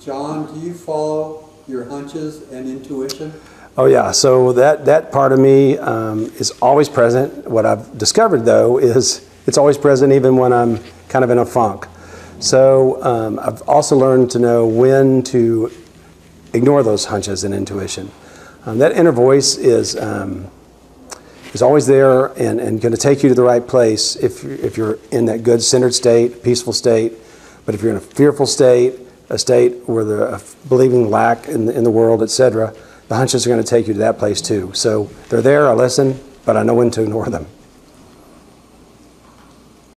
John, do you follow your hunches and intuition? Oh yeah, so that part of me is always present. What I've discovered though is it's always present even when I'm kind of in a funk. So I've also learned to know when to ignore those hunches and intuition. That inner voice is always there and going to take you to the right place if you're in that good centered state, peaceful state. But if you're in a fearful state, a state where they're believing lack in the world, etc., the hunches are going to take you to that place too. So they're there, I listen, but I know when to ignore them.